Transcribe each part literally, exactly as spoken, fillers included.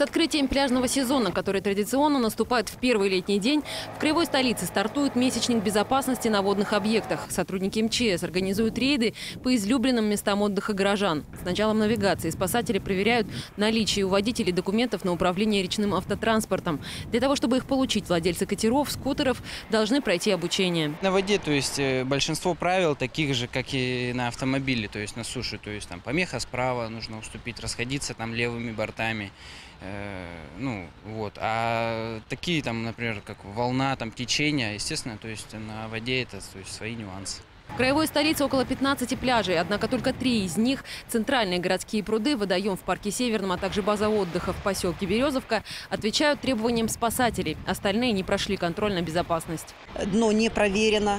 открытием пляжного сезона, который традиционно наступает в первый летний день, в краевой столице стартует месячник безопасности на водных объектах. Сотрудники эм че эс организуют рейды по излюбленным местам отдыха горожан. С началом навигации спасатели проверяют наличие у водителей документов на управление речным автотранспортом. Для того, чтобы их получить, владельцы катеров, скутеров должны пройти обучение. На воде, то есть большинство правил таких же, как и на автомобиле, то есть на суше. То есть там помеха справа, нужно уступить, расходиться там левыми бортами. Ну, вот. А такие там, например, как волна, там течение, естественно, то есть на воде это, то есть свои нюансы. В краевой столице около пятнадцати пляжей, однако только три из них – центральные городские пруды, водоем в парке Северном, а также база отдыха в поселке Березовка – отвечают требованиям спасателей. Остальные не прошли контроль на безопасность. Дно не проверено,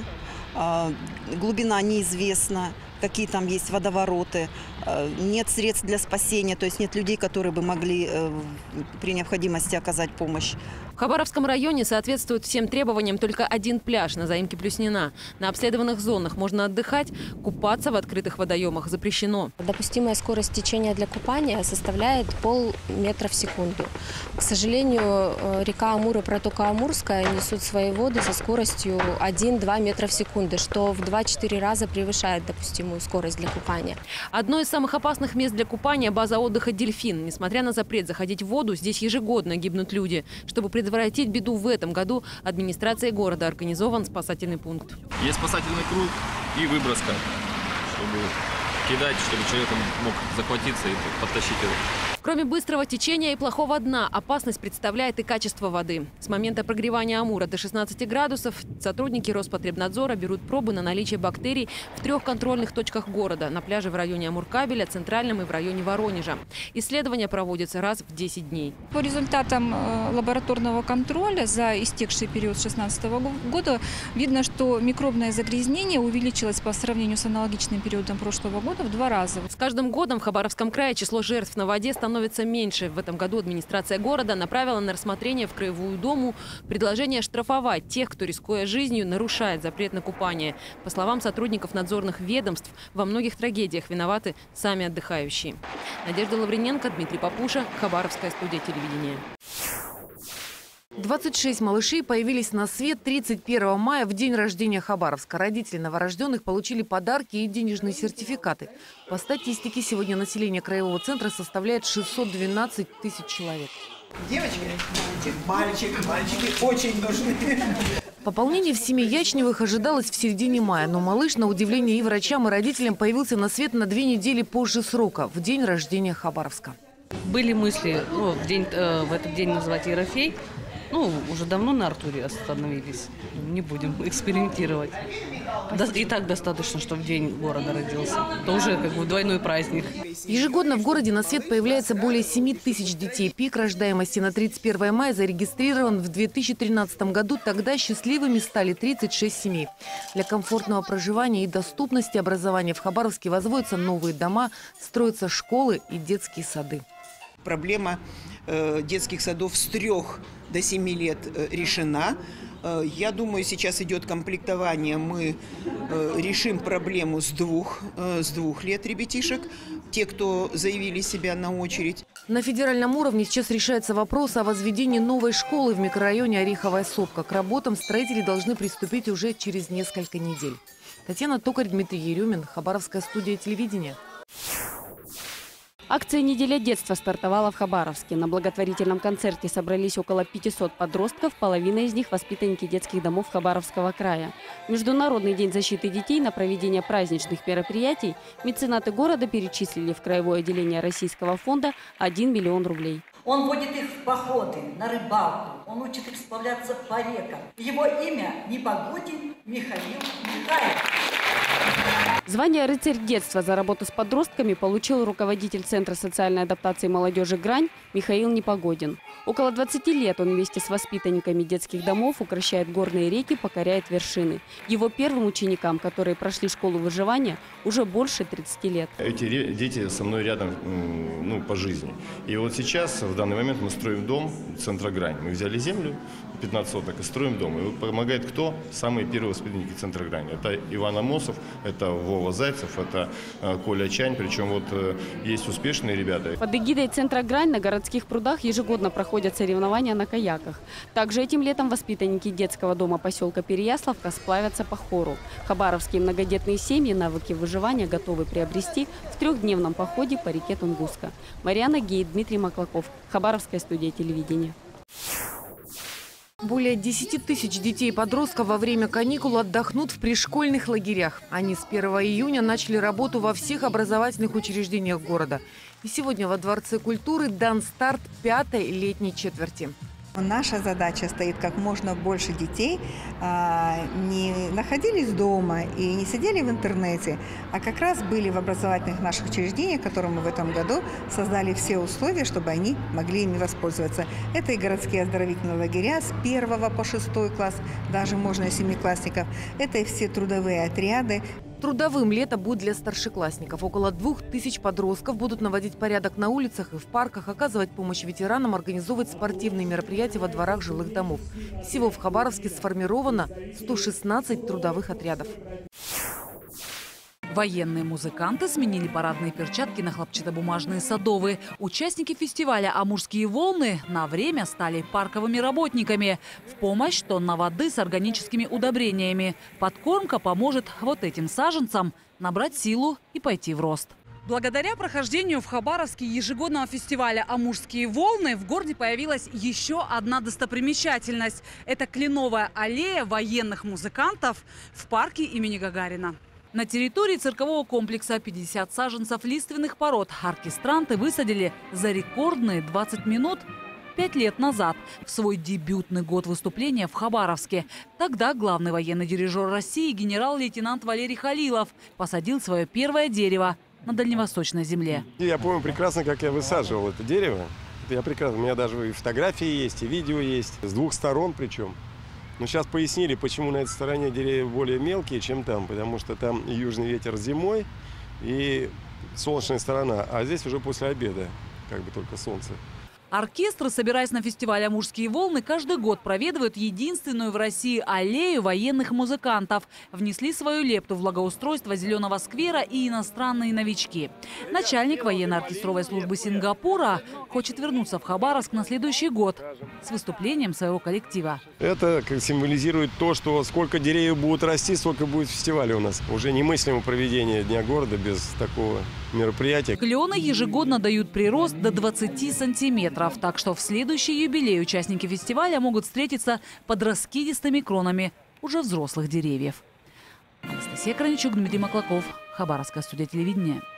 глубина неизвестна, какие там есть водовороты, нет средств для спасения, то есть нет людей, которые бы могли при необходимости оказать помощь. В Хабаровском районе соответствует всем требованиям только один пляж на заимке Плюснина. На обследованных зонах можно отдыхать, купаться в открытых водоемах запрещено. Допустимая скорость течения для купания составляет полметра в секунду. К сожалению, река Амур и протока Амурская несут свои воды со скоростью один-два метра в секунду, что в два-четыре раза превышает допустимую скорость для купания. Одно из самых опасных мест для купания – база отдыха «Дельфин». Несмотря на запрет заходить в воду, здесь ежегодно гибнут люди. Чтобы предотвратить беду, в этом году администрацией города организован спасательный пункт. Есть спасательный круг и выброска, чтобы кидать, чтобы человек мог захватиться и подтащить его. Кроме быстрого течения и плохого дна, опасность представляет и качество воды. С момента прогревания Амура до шестнадцати градусов сотрудники Роспотребнадзора берут пробы на наличие бактерий в трех контрольных точках города. На пляже в районе Амуркабеля, Центральном и в районе Воронежа. Исследования проводятся раз в десять дней. По результатам лабораторного контроля за истекший период две тысячи шестнадцатого года видно, что микробное загрязнение увеличилось по сравнению с аналогичным периодом прошлого года в два раза. С каждым годом в Хабаровском крае число жертв на воде становится меньше. В этом году администрация города направила на рассмотрение в Краевую Думу предложение штрафовать тех, кто, рискуя жизнью, нарушает запрет на купание. По словам сотрудников надзорных ведомств, во многих трагедиях виноваты сами отдыхающие. Надежда Лавриненко, Дмитрий Папуша, Хабаровская студия телевидения. двадцать шесть малышей появились на свет тридцать первого мая в день рождения Хабаровска. Родители новорожденных получили подарки и денежные сертификаты. По статистике, сегодня население краевого центра составляет шестьсот двенадцать тысяч человек. Девочки, мальчик, мальчики очень нужны. Пополнение в семье Ячневых ожидалось в середине мая, но малыш, на удивление и врачам, и родителям, появился на свет на две недели позже срока, в день рождения Хабаровска. Были мысли ну, в, день, э, в этот день назвать Ерофей. Ну, уже давно на Артуре остановились. Не будем экспериментировать. И так достаточно, что в день города родился. Это уже как бы двойной праздник. Ежегодно в городе на свет появляется более семи тысяч детей. Пик рождаемости на тридцать первое мая зарегистрирован в две тысячи тринадцатом году. Тогда счастливыми стали тридцать шесть семей. Для комфортного проживания и доступности образования в Хабаровске возводятся новые дома, строятся школы и детские сады. Проблема э, детских садов с трех до семи лет э, решена. Э, я думаю, сейчас идет комплектование. Мы э, решим проблему с двух, э, с двух лет ребятишек. Те, кто заявили себя на очередь. На федеральном уровне сейчас решается вопрос о возведении новой школы в микрорайоне Ореховая Сопка. К работам строители должны приступить уже через несколько недель. Татьяна Токарь, Дмитрий Еремин, Хабаровская студия телевидения. Акция «Неделя детства» стартовала в Хабаровске. На благотворительном концерте собрались около пятисот подростков, половина из них – воспитанники детских домов Хабаровского края. В Международный день защиты детей на проведение праздничных мероприятий меценаты города перечислили в краевое отделение Российского фонда один миллион рублей. Он водит их в походы, на рыбалку, он учит их сплавляться по рекам. Его имя Непогодин Михаил Михайлович. Звание «Рыцарь детства» за работу с подростками получил руководитель Центра социальной адаптации молодежи «Грань» Михаил Непогодин. Около двадцати лет он вместе с воспитанниками детских домов укрощает горные реки, покоряет вершины. Его первым ученикам, которые прошли школу выживания, уже больше тридцати лет. Эти дети со мной рядом ну, по жизни. И вот сейчас, в данный момент, мы строим дом Центра «Грань». Мы взяли землю, пятнадцать соток, и строим дом. И помогает кто? Самые первые воспитанники Центра «Грань». Это Иван Амосов, это Вова Вова Зайцев, это Коля Чань. Причем вот есть успешные ребята. Под эгидой центра «Грань» на городских прудах ежегодно проходят соревнования на каяках. Также этим летом воспитанники детского дома поселка Переяславка сплавятся по хору. Хабаровские многодетные семьи навыки выживания готовы приобрести в трехдневном походе по реке Тунгуска. Марьяна Гей, Дмитрий Маклаков. Хабаровская студия телевидения. Более десяти тысяч детей и подростков во время каникул отдохнут в пришкольных лагерях. Они с первого июня начали работу во всех образовательных учреждениях города. И сегодня во Дворце культуры дан старт пятой летней четверти. Наша задача стоит как можно больше детей а, не находились дома и не сидели в интернете, а как раз были в образовательных наших учреждениях, которые мы в этом году создали все условия, чтобы они могли ими воспользоваться. Это и городские оздоровительные лагеря с первого по шестой класс, даже можно и семиклассников. Это и все трудовые отряды. Трудовым лето будет для старшеклассников. Около двух тысяч подростков будут наводить порядок на улицах и в парках, оказывать помощь ветеранам, организовывать спортивные мероприятия во дворах жилых домов. Всего в Хабаровске сформировано сто шестнадцать трудовых отрядов. Военные музыканты сменили парадные перчатки на хлопчатобумажные садовые. Участники фестиваля «Амурские волны» на время стали парковыми работниками. В помощь тонна воды с органическими удобрениями. Подкормка поможет вот этим саженцам набрать силу и пойти в рост. Благодаря прохождению в Хабаровске ежегодного фестиваля «Амурские волны» в городе появилась еще одна достопримечательность. Это кленовая аллея военных музыкантов в парке имени Гагарина. На территории циркового комплекса пятьдесят саженцев лиственных пород оркестранты высадили за рекордные двадцать минут пять лет назад, в свой дебютный год выступления в Хабаровске. Тогда главный военный дирижер России генерал-лейтенант Валерий Халилов посадил свое первое дерево на дальневосточной земле. Я помню прекрасно, как я высаживал это дерево. Я прекрасно, у меня даже и фотографии есть, и видео есть, с двух сторон причем. Но сейчас пояснили, почему на этой стороне деревья более мелкие, чем там. Потому что там южный ветер зимой и солнечная сторона. А здесь уже после обеда, как бы только солнце. Оркестры, собираясь на фестиваль «Амурские волны», каждый год проведывают единственную в России аллею военных музыкантов. Внесли свою лепту в благоустройство зеленого сквера и иностранные новички. Начальник военно-оркестровой службы Сингапура хочет вернуться в Хабаровск на следующий год с выступлением своего коллектива. Это как символизирует то, что сколько деревьев будут расти, столько будет фестиваля у нас. Уже немыслимо проведение Дня города без такого мероприятия. Клены ежегодно дают прирост до двадцати сантиметров. Так что в следующий юбилей участники фестиваля могут встретиться под раскидистыми кронами уже взрослых деревьев. Анастасия Краничук, Дмитрий Маклаков. Хабаровская студия телевидения.